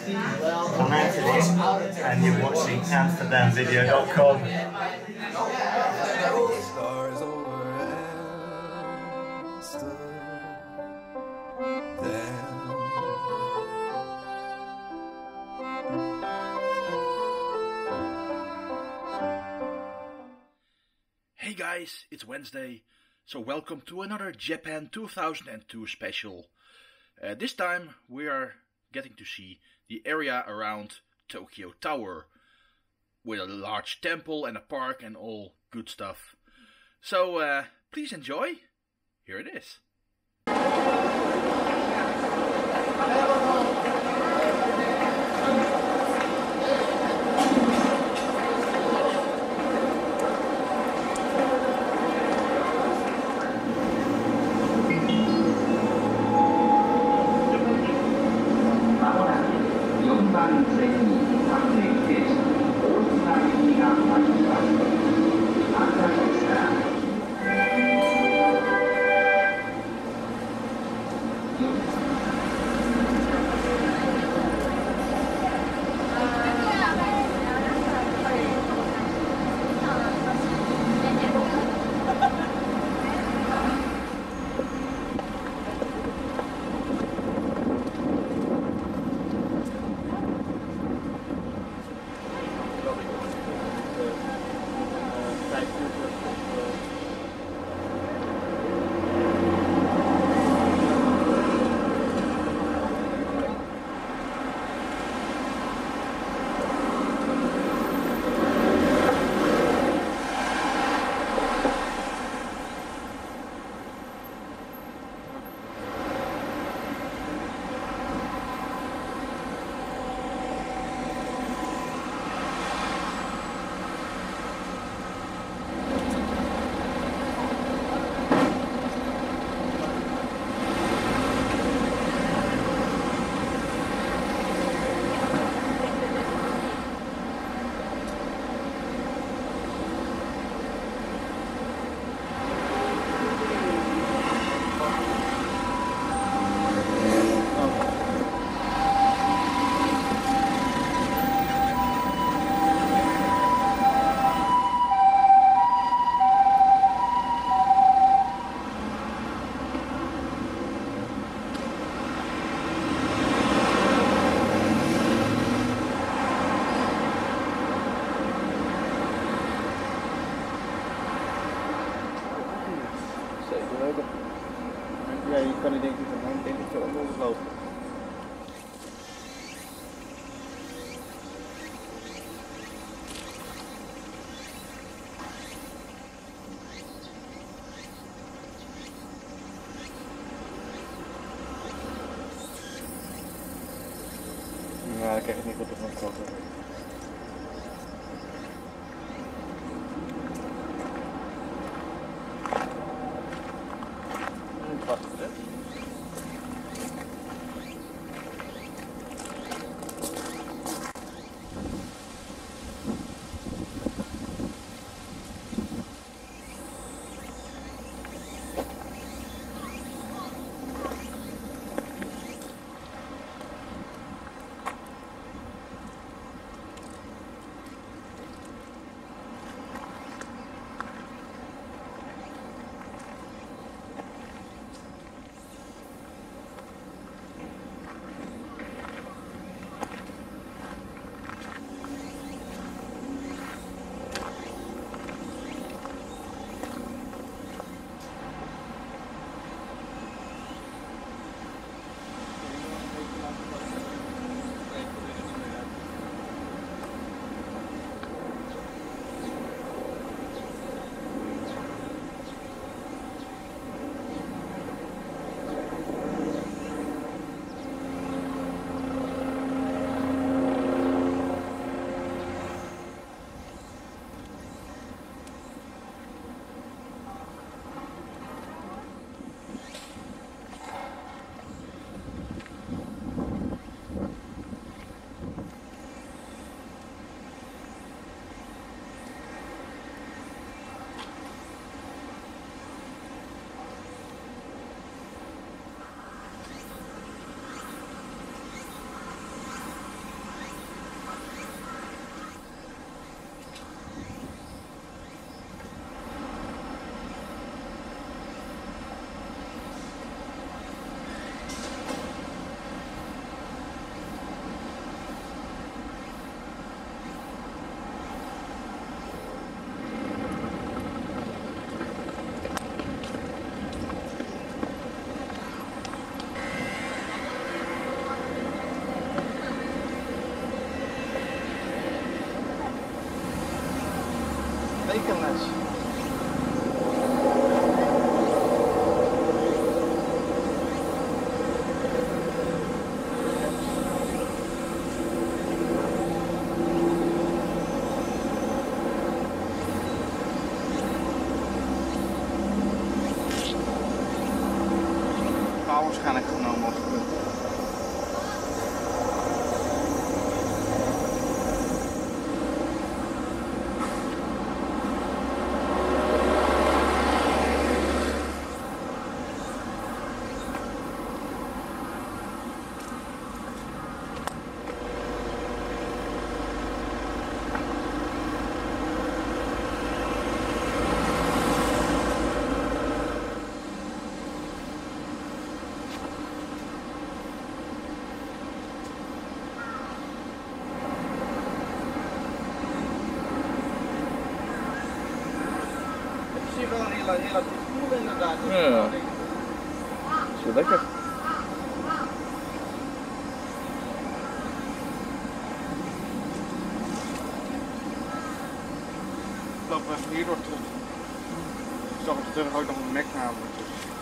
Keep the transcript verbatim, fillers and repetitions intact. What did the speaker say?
I'm Anthony, and you're watching Amsterdam Video dot com. Stars over Amsterdam. Hey guys, it's Wednesday, so welcome to another Japan two thousand two special. Uh, this time we are getting to see the area around Tokyo Tower, with a large temple and a park and all good stuff. So uh, please enjoy. Here it is. Ja, je kan er denk ik van mijn denk ik zo onder lopen. Nou, ik krijg het niet goed op mijn kant. tekenles. Waarschijnlijk genomen als punt. Wel relatief cool inderdaad. Ja. Is wel lekker. Ik loop even hierdoor terug. Ik zag op de terug ook nog een Mac namelijk. Dus.